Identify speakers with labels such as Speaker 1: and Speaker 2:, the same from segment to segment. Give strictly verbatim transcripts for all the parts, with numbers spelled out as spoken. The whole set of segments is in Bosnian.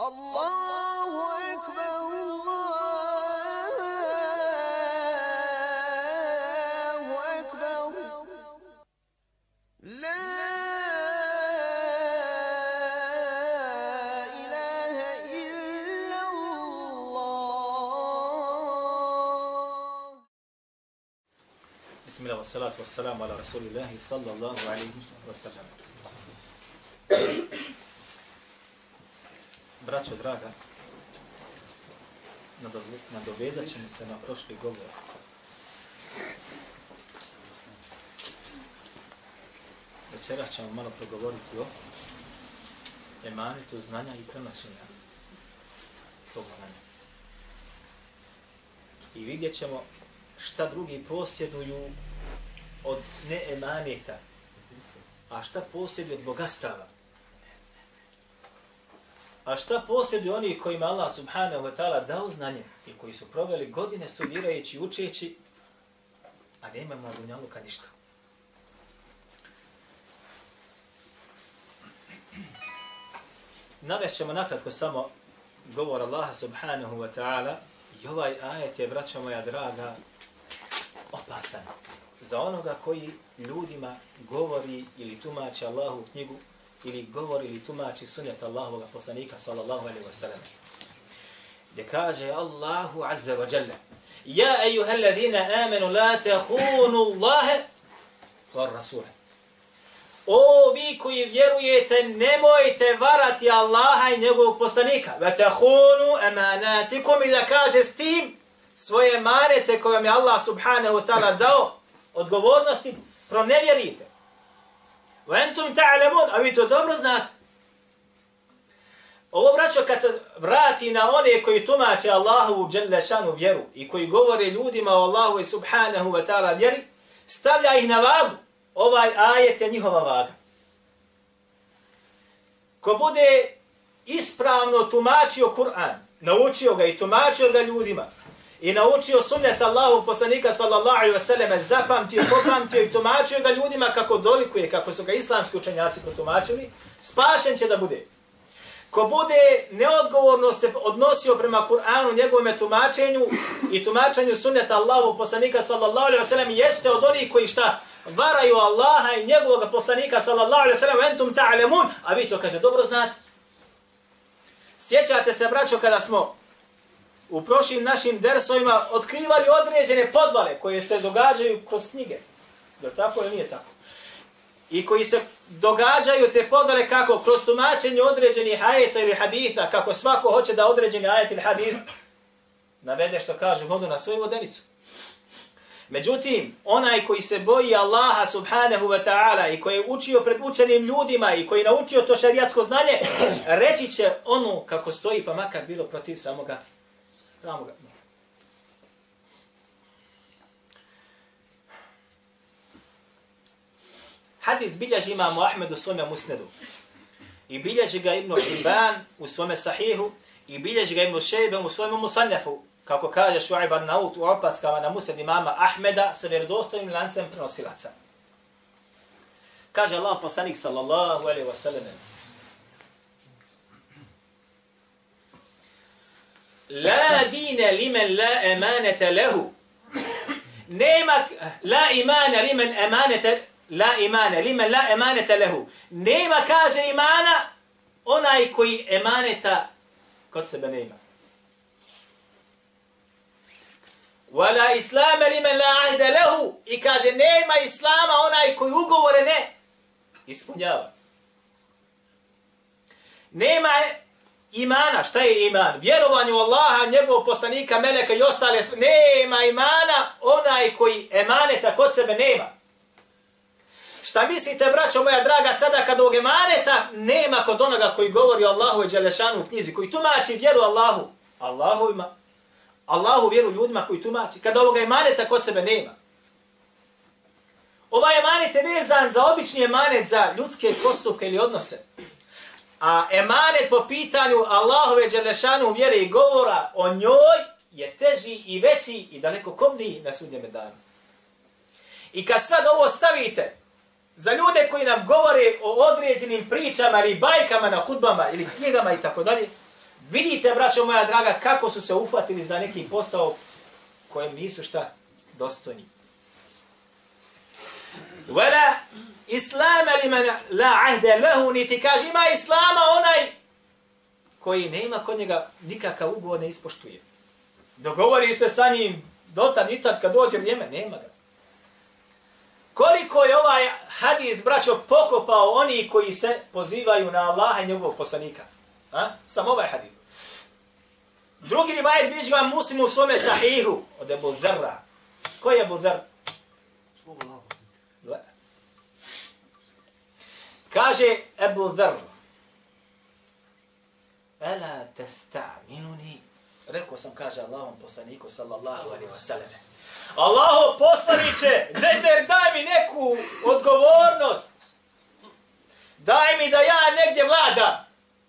Speaker 1: Allahu ekber, Allahu ekber, la ilahe illallah.
Speaker 2: Bismillah, wassalatu wassalamu ala rasulillahi sallallahu alaihi wasallam. Braćo draga, nadovezat ćemo se na prošli govor. Večeras ćemo malo progovoriti o emanetu znanja i prenošenja tog znanja. I vidjet ćemo šta drugi posjeduju od neemaneta, a šta posjeduju od bogastava. A šta posjeduju oni kojima Allah subhanahu wa ta'ala dao znanje i koji su proveli godine studirajući, učeći, a nemamo od dunjaluka ništa. Navešćemo nakratko samo govor Allaha subhanahu wa ta'ala i ovaj ajet je, braćo moja draga, opasan za onoga koji ljudima govori ili tumači Allahu knjigu ili govori ili tumači sunnet Allahovog poslanika sallallahu alejhi ve sellem. Gdje kaže Allahu azza wa jalla: Ja ejuhallazina amanu la tahunu Allaha wa rasula. O vi koji vjerujete, nemojte varati Allaha i njegovog poslanika. Wa tahunu amanatikum, i da kaže s tim svoje manete koje vam je Allah subhanahu wa ta'ala dao, odgovornosti, pronevjerite. Wa antum ta'lamun, a vi to dobro znate. Ovo, braćo, kad se vrati na one koji tumače Allahovu dželle šanu vjeru i koji govore ljudima o Allahu i subhanahu wa ta'ala vjeri, stavlja ih na vagu. Ovaj ajet je njihova vaga. Ko bude ispravno tumačio Kur'an, naučio ga i tumačio ga ljudima, i naučio sunnet Allahu poslanika sallallahu alejhi ve sellem, zapamtio, popamtio i tumačio ga ljudima kako dolikuje, kako su ga islamski učenjaci protumačili, spašen će da bude. Ko bude neodgovorno se odnosio prema Kur'anu, njegovom tumačenju i tumačenju sunneta Allahu poslanika sallallahu alejhi ve sellem, jeste od onih koji šta varaju Allaha i njegovog poslanika sallallahu alejhi ve sellem, entum ta'lamun, a vi to, kaže, dobro znate. Sjećate se, braćo, kada smo u prošlim našim dersovima otkrivali određene podvale koje se događaju kroz knjige. Je li tako ili nije tako? I koji se događaju te podvale kako? Kroz tumačenje određenih ajeta ili haditha, kako svako hoće da određeni ajet ili hadith navede, što kaže, vodu na svoju vodenicu. Međutim, onaj koji se boji Allaha subhanahu wa ta'ala i koji je učio pred učenim ljudima i koji je naučio to šerijatsko znanje, reći će ono kako stoji, pa makar bilo protiv samoga pramoga. Hadith bilježi imamo Ahmed u svome musnedu. I bilježi ga Ibn Hibban u svome sahihu. I bilježi ga Ibn Šejbe u svome musannefu. Kako kaže Šuajb an-Naut u opaskama na musned imama Ahmeda sa vjerodostojnim lancem prenosilaca. Kaže Allah poslanik sallallahu alejhi ve sellem: La dine limen la emanete lehu. Nema, la imana limen emanete, la imana limen la emanete lehu. Nema, kaže, imana onaj koji emaneta kod sebe nema. Wala islama limen la ahda lehu. I kaže, nema islama onaj koji ugovore ne ispunjava. Nema imana. Šta je iman? Vjerovanje u Allaha, njegovog poslanika, meleka i ostale. Nema imana onaj koji emaneta kod sebe nema. Šta mislite, braćo moja draga, sada kad ovog emaneta nema kod onoga koji govori o Allahu i dželešanu u knjizi, koji tumači vjeru Allahu, Allahu ima, Allahu vjeru ljudima koji tumači, kada ovoga emaneta kod sebe nema. Ovaj emanet je vezan za obični emanet, za ljudske postupke ili odnose. A emanet po pitanju Allahove dželešanu vjere i govora o njoj je teži i veći i daleko kobniji na sudnjem danu. I kad sad ovo stavite za ljude koji nam govore o određenim pričama ili bajkama na hudbama ili knjigama i tako dalje, Vidite, braćo moja draga, kako su se uhvatili za neki posao kojem nisu šta dostojni. Wala islama liman la ahda lahu, niti kaže ima islama onaj koji nema kod njega nikakav ugovor ne ispoštuje. Dogovori se sa njim dotad i tad kad dođe vrijeme, nema ga. Koliko je ovaj hadis, braćo, pokopao oni koji se pozivaju na Allaha i njegovog poslanika. A? Sam ovaj hadis. Drugi rivajet biće ga Muslim u svome sahihu od Ebu Dharra. Ko je Ebu Dharr? Kaže Ebu Dharr, Ala testa'minuni. Rekao sam, kaže Allahom poslaniku sallallahu alaihi wa sallam. Allaho poslaniće, deder, daj mi neku odgovornost. Daj mi da ja negdje vladam.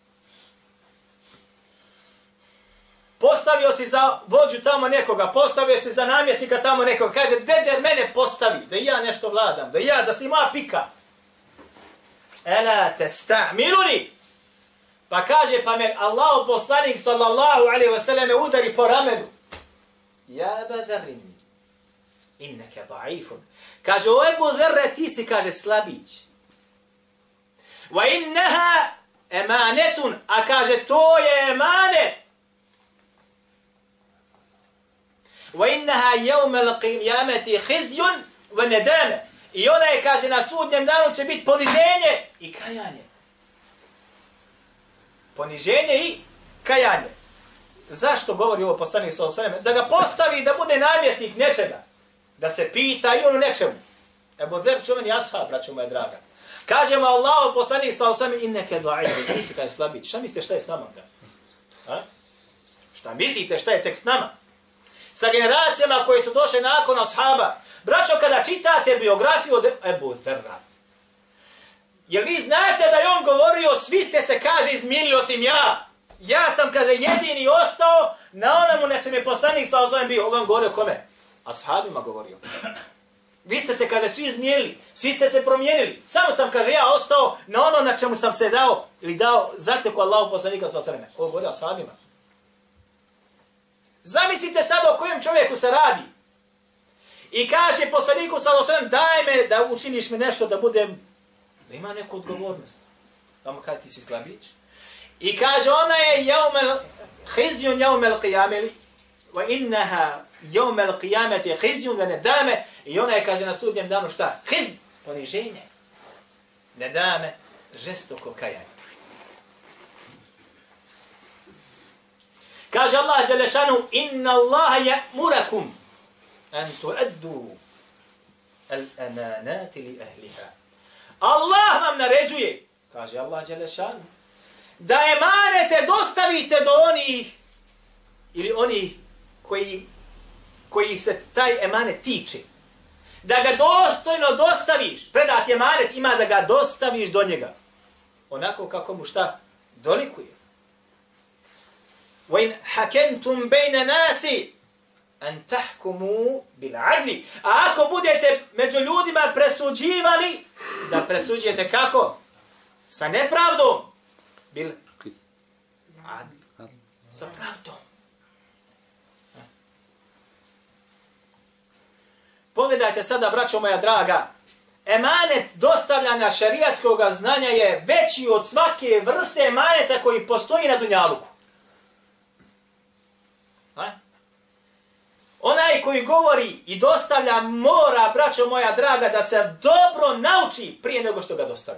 Speaker 2: Postavio si za vođu tamo nekoga, postavio si za namjesnika tamo nekoga. Kaže, deder, mene postavi, da ja nešto vladam, da ja, da si moja pika. Ela testa'minuni. Pa kaže, pa me Allahu poslanik sallallahu alaihi wa sallam udari po ramenu. Ja Eba Dharrin, inneke da'ifun. Kaže, o Ebu Dharre, ti si, kaže, slabić. Wa innaha emanetun, a kaže, to je emanet. Wa innaha yawma al-qiyamati khizyun wa nadama. I ona je, kaže, na sudnjem danu će biti poniženje i kajanje. Poniženje i kajanje. Zašto govori ovo poslanik sallallahu alejhi ve sellem? Da ga postavi da bude namjesnik nečega. Da se pita i ono nečemu. Ebu Dharr čuveni ashab, braćo moja draga. Kažemo Allahu poslanik sallallahu alejhi ve sellem, inneke da'if, ti si kaj slabić. Šta mislite šta je s nama? A? Šta mislite šta je tek s nama? Sa generacijama koje su došle nakon ashaba. Braćo, kada čitate biografiju od Ebu Dharra, jer vi znate da je on govorio, svi ste se, kaže, izmijenili osim ja. Ja sam, kaže, jedini ostao na onemu na čem je poslanik sallallahu alejhi ve sellem bio. On govorio kome? Ashabima govorio. Vi ste se, kaže, svi izmijenili, svi ste se promijenili. Samo sam, kaže, ja ostao na ono na čemu sam se dao ili dao zateku Allahu poslanika sallallahu alejhi ve sellem. Ovo govorio ashabima. Zamislite sad o kojem čovjeku se radi. I kaže poslaniku sallallahu alejhi ve sellem, daj me da učiniš mi nešto da budem, da ima neku odgovornost. Tamo kaže ti si slabić. I kaže ona je jaumel khizyun jaumel qiyameli wa innaha jaumel qiyamati khizyun wa nadame. I ona je, kaže, na sudnjem danu šta? Khiz, poniženje. Nadame, žestoko kajanje. Kaže Allah dželle šanu, inna Allaha ya'murakum an tu'addu al-amanati li ahliha. Allah vam naređuje, kaže Allah dželle šanu, da emanete dostavite do onih ili oni koji koji se taj emanet tiče. Da ga dostojno dostaviš. Predat emanet ima da ga dostaviš do njega. Onako kako mu šta dolikuje. وَإِنْ حَكَمْتُمْ بَيْنَ نَاسِ أَنْ تَحْكُمُوا بِالْعَدْلِ. A ako budete među ljudima presuđivali, da presuđujete kako? Sa nepravdom. Bil adl. Sa pravdom. Pogledajte sada, braćo moja draga, emanet dostavljanja šerijatskog znanja je veći od svake vrste emaneta koji postoji na dunjaluku. Ha? Onaj koji govori i dostavlja mora, braćo moja draga, da se dobro nauči prije nego što ga dostavi.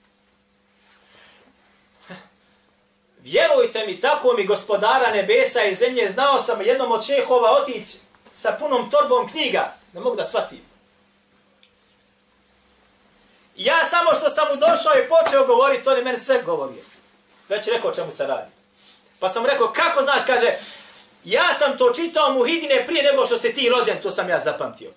Speaker 2: Vjerujte mi, tako mi gospodara nebesa i zemlje, znao sam jednom od šehova otići sa punom torbom knjiga, ne mogu da shvatim. Ja samo što sam mu došao i počeo govoriti, to je meni sve govorio. Već rekao čemu se radi. Pa sam rekao, kako znaš, kaže, ja sam to čitao Muhidine prije nego što ste ti rođen, to sam ja zapamtio.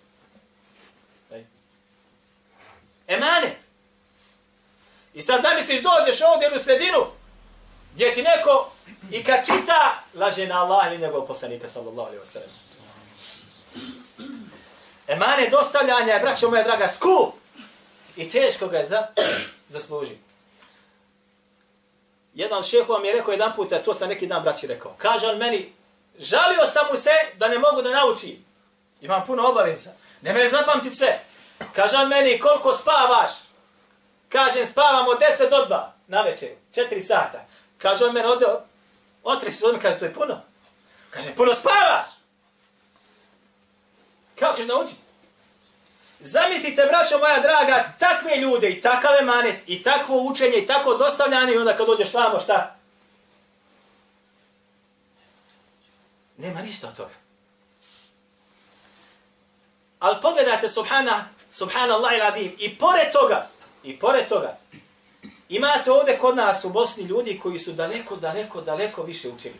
Speaker 2: Emanet. I sad zamisliš, dođeš ovdje u sredinu, gdje ti neko i kad čita, laže na Allah ili njegov poslanika, sallallahu alaihi wa sallam. Emanet dostavljanja je, braćo moja draga, skup. I teško ga je za, zasluži. Jedan od šehova mi je rekao jedan puta, to sam neki dan braći rekao. Kaže on meni, žalio sam mu se da ne mogu da naučim. Imam puno obaveza. Ne možeš zapamtiti sve. Kaže on meni, koliko spavaš? Kažem, spavam od deset do dva na večer, četiri sata. Kaže on meni, ode, otri se od me, kaže, to je puno. Kaže, puno spavaš! Kako ćeš naučiti? Zamislite, braćo moja draga, takve ljude i takav emanet i takvo učenje i tako dostavljanje i onda kad dođeš vamo, šta? Nema ništa od toga. Ali pogledajte, subhana, subhanallah il-azim, i pored toga, i pored toga, imate ovdje kod nas u Bosni ljudi koji su daleko, daleko, daleko više učili.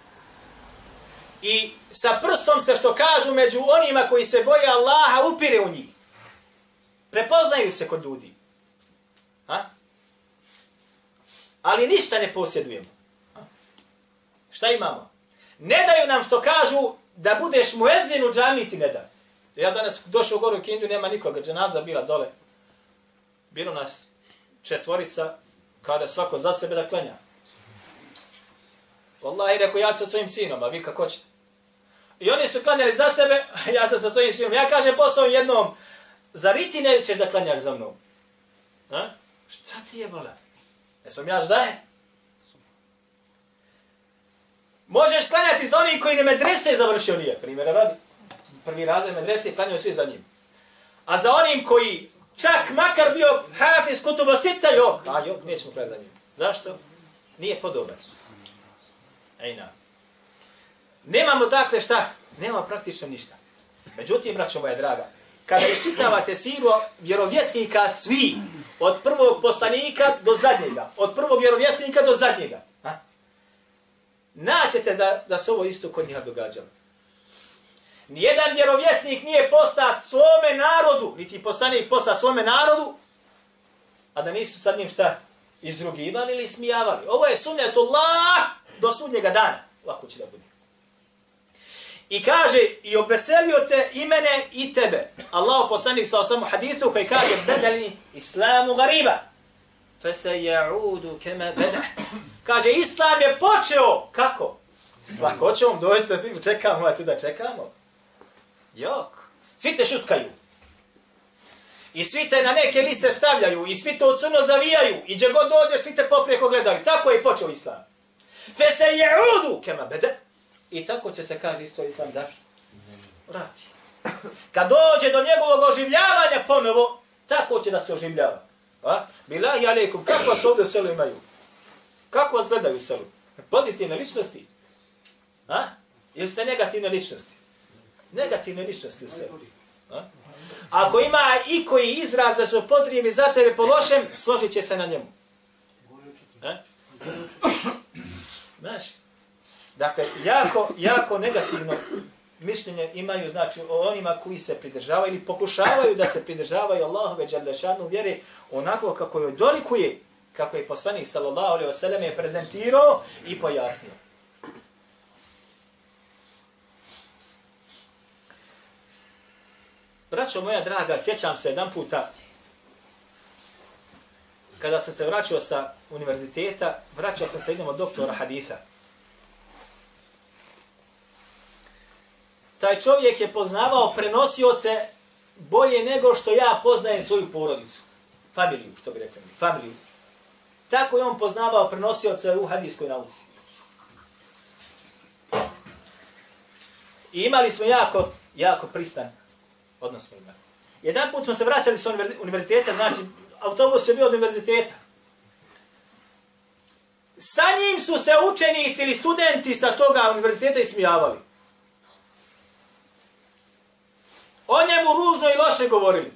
Speaker 2: I sa prstom se, što kažu, među onima koji se boje Allaha, upire u njih. Prepoznaju se kod ljudi. Ha? Ali ništa ne posjedujemo. Ha? Šta imamo? Ne daju nam, što kažu, da budeš muezdin u džamiji, ti ne da. Ja danas došao u goru u Kindiju, nema nikoga, dženaza bila dole. Bilo nas četvorica, kada svako za sebe da klanja. Wallahi, rekao, ja ću sa svojim sinom, a vi kako ćete? I oni su klanjali za sebe, a ja sam sa svojim sinom. Ja kažem posao jednom, zar i ti ne ćeš da klanjaš za mnom? A? Šta ti je, bola? Jesam ja ždaje? Možeš klanjati za onih koji ne medrese završio nije. Primjera radi. Prvi razred medrese i klanjaju svi za njim. A za onim koji čak makar bio hafiz kutuba sita, jok. A jok, nećemo klanjati za njim. Zašto? Nije podoban. Ejna. Nemamo dakle šta? Nemamo praktično ništa. Međutim, braćo moja draga, kada iščitavate siru vjerovjesnika svi, od prvog poslanika do zadnjega, od prvog vjerovjesnika do zadnjega, ha? Naćete da, da se ovo isto kod njega događalo. Nijedan vjerovjesnik nije postat svome narodu, niti poslanik postat svome narodu, a da nisu sad njim šta izrugivali ili smijavali. Ovo je sunnetullah do sudnjega dana. Lako će da bude. I kaže, i obeselio te i mene i tebe. Allah poslanik sa osamu hadithu koji kaže, bedali islamu gariba. Fese ja'udu keme bedah. Kaže, islam je počeo. Kako? S lakoćom dođete, svi čekamo, a svi da čekamo. Jok. Svi te šutkaju. I svi te na neke liste stavljaju. I svi te u crno zavijaju. I gdje god dođeš, svi te poprijeko gledaju. Tako je počeo islam. Fese ja'udu keme bedah. I tako će se, kaže, isto islam da vrati. Kad dođe do njegovog oživljavanja ponovo, tako će da se oživljava. A? Bilahi alejkum, kako vas ovdje u selu imaju? Kako vas gledaju u selu? Pozitivne ličnosti? A? Ili ste negativne ličnosti? Negativne ličnosti u selu. A? Ako ima i koji izraz da su potrebni za tebe po lošem, složit će se na njemu. A? Znaš? Dakle, jako, jako negativno mišljenje imaju, znači, o onima koji se pridržavaju ili pokušavaju da se pridržavaju Allahove dželešanu vjere onako kako joj dolikuje, kako je poslanik sallallahu alejhi ve sellem je prezentirao i pojasnio. Braćo moja draga, sjećam se jedan puta kada sam se vraćao sa univerziteta, vraćao sam se jednom od doktora haditha. Taj čovjek je poznavao prenosioce bolje nego što ja poznajem svoju porodicu. Familiju, što bi rekli. Familiju. Tako je on poznavao prenosioce u hadijskoj nauci. I imali smo jako, jako pristan odnos smo imali. Jedan put smo se vraćali sa univerziteta, znači autobus je bio od univerziteta. Sa njim su se učenici ili studenti sa toga univerziteta ismijavali. O njemu ružno i loše govorili.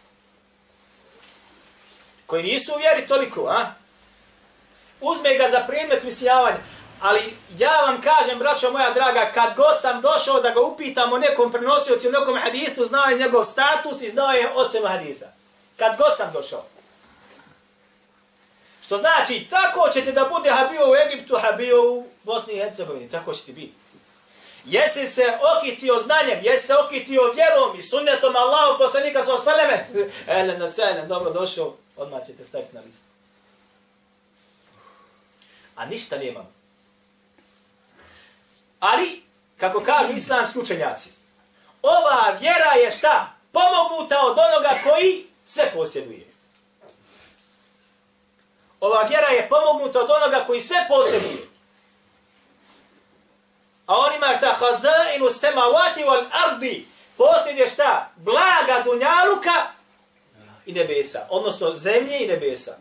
Speaker 2: Koji nisu u vjeri toliko, a? Uzme ga za predmet misijavanja. Ali ja vam kažem, braćo moja draga, kad god sam došao da ga upitam o nekom prenosiocu, o nekom hadisu, znao je njegov status i znao je ocenu hadisa. Kad god sam došao. Što znači, tako ćete da bude habio u Egiptu, habio u Bosni i Hercegovini. Tako ćete biti. Jesi se okitio znanjem, jesi se okitio vjerom i sunnetom Allahu poslanika sallallahu alejhi ve selleme, ehlen wa sahlen, dobro došao, odmah ćete staviti na listu. A a ništa nemamo. Ali, kako kažu islamski učenjaci, ova vjera je šta? Pomognuta od onoga koji sve posjeduje. Ova vjera je pomognuta od onoga koji sve posjeduje. A on ima šta? Hazainu semavati wal ardi. Posjeduje šta? Blaga dunjaluka i nebesa. Odnosno zemlje i nebesa.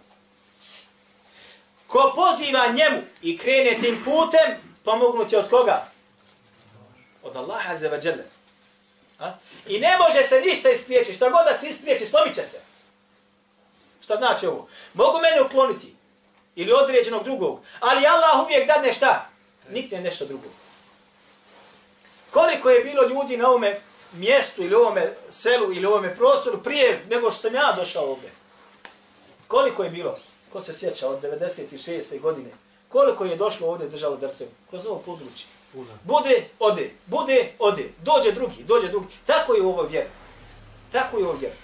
Speaker 2: Ko poziva njemu i krene tim putem, pomognut je od koga? Od Allaha azza wa jalla. I ne može se ništa ispriječiti. Šta god da se ispriječi, slomit će se. Šta znači ovo? Mogu mene ukloniti. Ili određenog drugog. Ali Allah uvijek dadne šta? Nikne nešto drugo. Koliko je bilo ljudi na ovome mjestu ili ovome selu ili ovome prostoru prije nego što sam ja došao ovdje? Koliko je bilo? Ko se sjeća od devedeset šeste godine? Koliko je došlo ovdje držalo drcem? Kroz ovo područje? Bude, ode. Bude, ode. Dođe drugi, dođe drugi. Tako je u ovoj vjeri. Tako je u ovoj vjeri.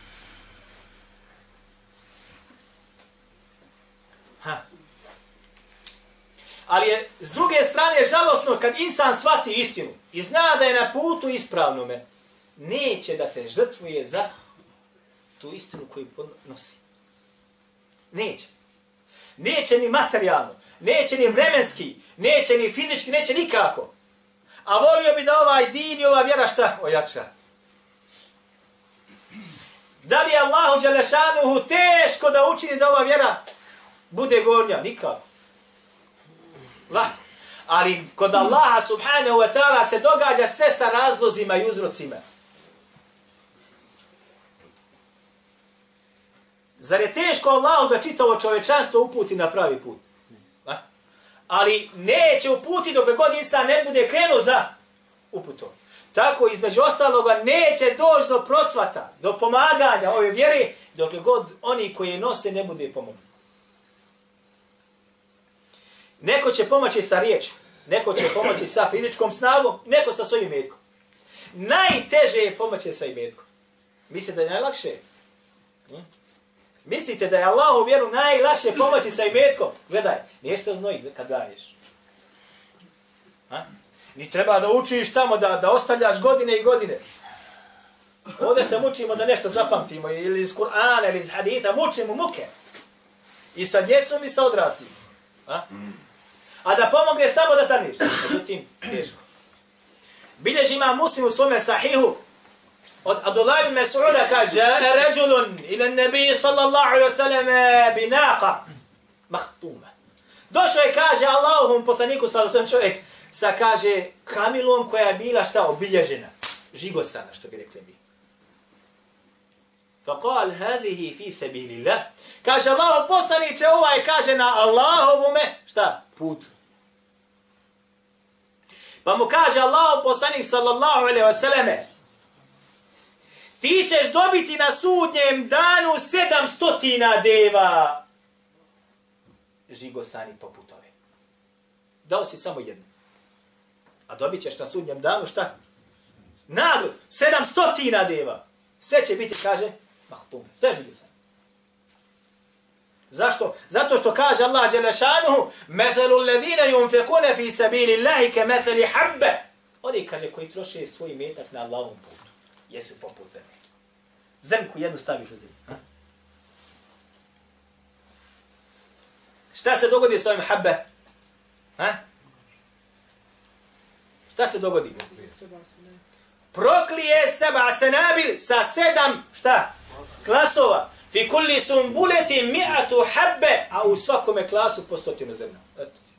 Speaker 2: Ha. Ali je s druge strane žalosno kad insan shvati istinu i zna da je na putu ispravnome, neće da se žrtvuje za tu istinu koju nosi. Neće. Neće ni materijalno, neće ni vremenski, neće ni fizički, neće nikako. A volio bi da ovaj din i ova vjera šta ojača. Da li je Allahu Đelešanuhu teško da učini da ova vjera bude gornja? Nikako. Lahko. Ali kod Allaha subhanahu wa ta'ala se događa sve sa razlozima i uzrocima. Zar je teško Allahu da čitavo čovečanstvo uputi na pravi put? A? Ali neće uputi dok god insan ne bude krenuo za uputom. Tako između ostaloga neće doći do procvata, do pomaganja ove vjere, dok god oni koji je nose ne bude pomogli. Neko će pomoći sa riječu, neko će pomoći sa fizičkom snagom, neko sa svojim imetkom. Najteže je pomoći sa imetkom. Mislite da je najlakše? Hm? Mislite da je Allahu vjeru najlakše pomoći sa imetkom? Gledaj, niješ se znoji kad daješ. Ha? Ni treba da učiš tamo, da, da ostavljaš godine i godine. Ovdje se mučimo da nešto zapamtimo, ili iz Kur'ana, ili iz haditha, mučimo muke. I sa djecom i sa odraslim. Ha? A da pomogneš samo da taneš. Međutim, teško. Bilježi ima Muslim u svome sahihu od Abdullah ibn Mas'uda kaže Jaa rajulun ila an-nabi sallallahu alejhi ve sellem bi naqa mahtuma. Došao je, kaže Allahovom poslaniku sallallahu alejhi ve sellem čovjek sa, kaže, kamilom koja je bila šta obilježena, žigosana, što bi rekli mi. Faqal hadhihi fi sabilillah. Kaže Allahov poslanice, ovaj, kaže, na Allahovome šta? Put. Pa mu kaže Allahov poslanik sallallahu alejhi ve selleme, ti ćeš dobiti na sudnjem danu sedamstotina deva žigosani poput ove. Dao si samo jednu. A dobit ćeš na sudnjem danu šta? Nagradu. Sedamstotina deva. Sve će biti, kaže, mahtum. Sve žigosani. Zašto? Zato što kaže Allah Đelešanuhu Methelu ledine yunfekune fi sabili Allahi ke metheli habbe. Oni, kaže, koji troše svoj metak na Allahom putu. Jesu poput zemlje. Zemku jednu staviš u zemlju. Ha? Šta se dogodi s ovim habbe? Ha? Šta se dogodi? Proklije seba senabil sa sedam, šta? Klasova. Fi kulli sumbuleti mi'atu habbe, a u svakome klasu po stotinu zrna. Eto ti.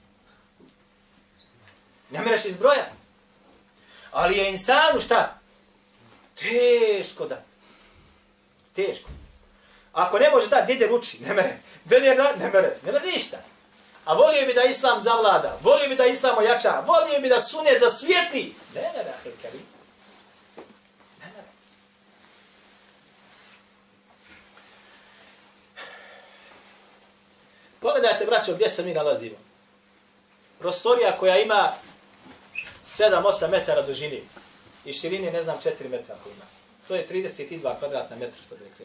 Speaker 2: Ne mereš izbroja. Ali je insanu šta? Teško da. Teško. Ako ne može da, dide ruči, ne mere. Dede da, ne mere. Ne mere ništa. A volio bi da Islam zavlada. Volio bi da Islam ojača. Volio bi da sunet zasvijetli. Ne mere, ahir karim. Ne mere. Pogledajte, braćo, gdje se mi nalazimo. Prostorija koja ima sedam osam metara dužine i širine, ne znam, četiri metra koja ima. To je trideset dva kvadratna metra, što bi rekli.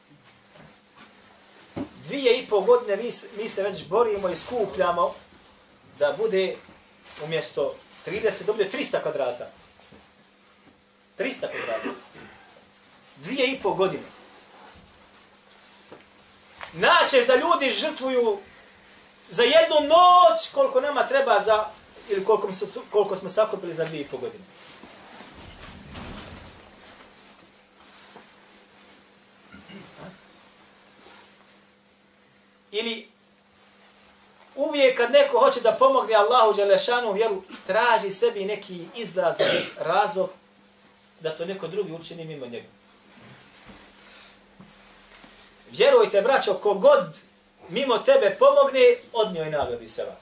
Speaker 2: Dvije i pol godine mi, mi se već borimo i skupljamo da bude umjesto trideset, da bude trista kvadrata. trista kvadrata. Dvije i pol godine. Naćeš da ljudi žrtvuju za jednu noć koliko nama treba za, ili koliko, koliko smo sakupili za dvije i pol godine. Ili uvijek kad neko hoće da pomogne Allahu dželešanu vjeru, traži sebi neki izlaz, razlog da to neko drugi učini mimo njega. Vjerujte, braćo, kogod mimo tebe pomogne, od njoj nagradi seba.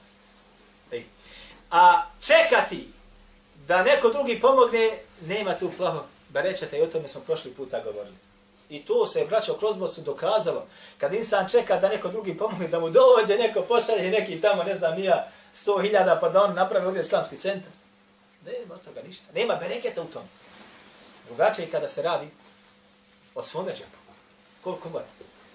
Speaker 2: A čekati da neko drugi pomogne, nema tu plaho berečeta i o tome smo prošli puta govorili. I to se, braćo, kroz Bosnu dokazalo. Kad insan čeka da neko drugi pomogne, da mu dođe neko pošalje neki tamo, ne znam, nija sto hiljada, pa da on napravi ovdje islamski centar. Nema od toga ništa. Nema bereketa u tom. Drugačije kada se radi od svome džepu. Koliko mora?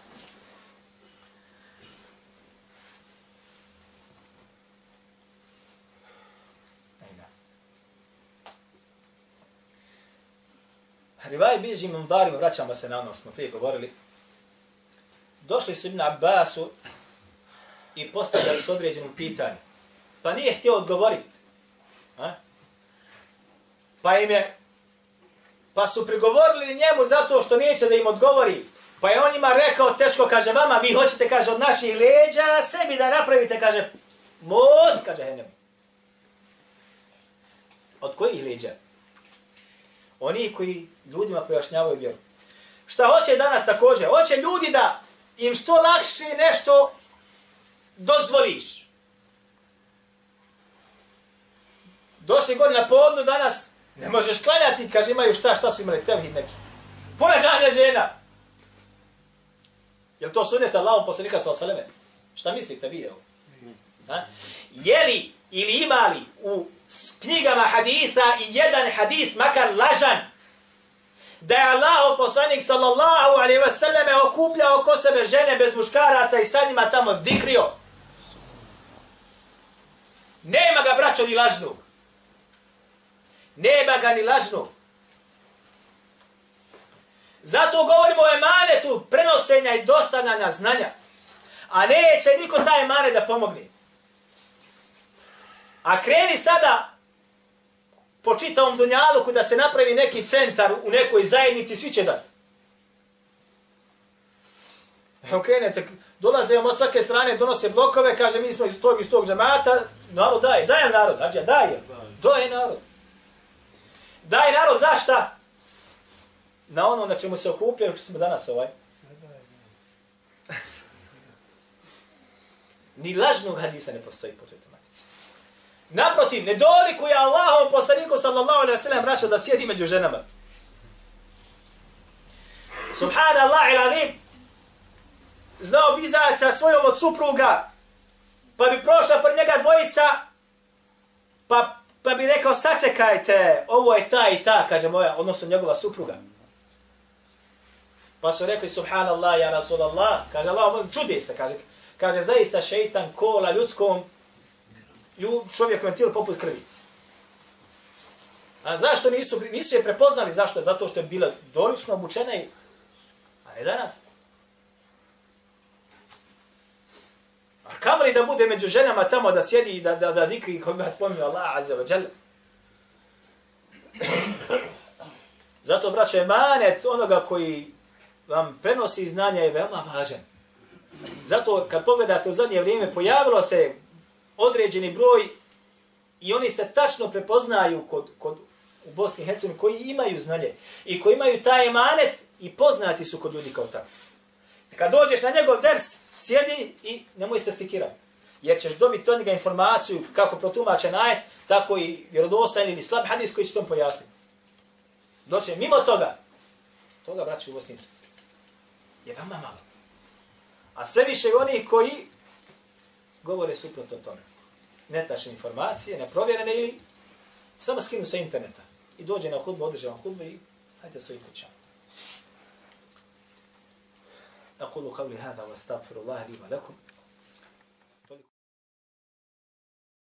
Speaker 2: Rivaj bilježi imam Darima, vraćamo se na ono, smo prije govorili. Došli su Ibn Abbasu i postavljali su određenom pitanju. Pa nije htio odgovoriti. A? Pa im je, pa su prigovorili njemu zato što neće da im odgovori. Pa je on njima rekao, teško, kaže, vama, vi hoćete, kaže, od naših leđa sebi da napravite, kaže, most, kaže, henem. Od kojih leđa? Oni koji ljudima pojašnjavaju vjeru. Šta hoće danas također? Hoće ljudi da im što lakše nešto dozvoliš. Došli god na podnu danas, ne možeš klanjati, kaže imaju šta, šta su imali tevhid neki. Puna džamija žena. Jel to sunnet Allahom poslanika sallallahu alejhi ve sellem? Šta mislite vi? Je li ili ima li u knjigama haditha i jedan hadith, makar lažan, da je Allah poslanik sallallahu alejhi ve selleme okupljao oko sebe žene bez muškaraca i sa njima tamo dikrio? Nema ga, braćo, ni lažnog. Nema ga ni lažnog. Zato govorimo o emanetu prenosenja i dostavljanja znanja. A neće niko taj emanet da pomogne. A kreni sada po čitavom dunjaluku da se napravi neki centar u nekoj zajednici, svi će da. Evo krenete, dolaze vam od svake strane, donose blokove, kaže mi smo iz tog iz tog džemata, narod daje, daje narod, ađe, daje, daje narod. Daje narod zašta? Na ono na čemu se okupljaju, što smo danas ovaj. Ni lažnog hadisa ne postoji po toj tematici. Naprotiv, ne dolikuje Allahom poslaniku sallallahu alejhi ve sellem braćo da sjedi među ženama. Subhanallah il-azim. Znao bi izaći sa svojom od supruga, pa bi prošla por njega dvojica, pa, pa bi rekao, sačekajte, ovo je ta i ta, kaže moja, odnosno njegova supruga. Pa su rekli, subhanallah, ja Rasulallah, kaže Allah, čudi se, kaže, kaže, zaista šeitan kola ljudskom, ljud, čovjekom tijelu poput krvi. A zašto nisu, nisu je prepoznali, zašto? Zato što je bila dolično obučena i, a ne danas. A kamo li da bude među ženama tamo da sjedi i da, da, da dikri koji ga spominje Allah azza wa jalla. Zato, braćo, emanet onoga koji vam prenosi znanja je veoma važan. Zato, kad pogledate u zadnje vrijeme, pojavilo se određeni broj i oni se tačno prepoznaju kod, kod, u Bosni i Hercegovini koji imaju znanje i koji imaju taj emanet i poznati su kod ljudi kao takvi. Kad dođeš na njegov ders, sjedi i nemoj se sikirati. Jer ćeš dobiti od njega informaciju kako protumačen ajet, tako i vjerodostojni ili slab hadis koji će tom pojasniti. Doće mimo toga, toga braći u Bosni je veoma malo. A sve više oni koji govore suprotno tome. Netačne informacije, neprovjerene ili samo skinu sa interneta. I dođe na hudbu, održe vam hudbu i hajte svojim kućama. أقول قولي هذا واستغفر الله لي ولكم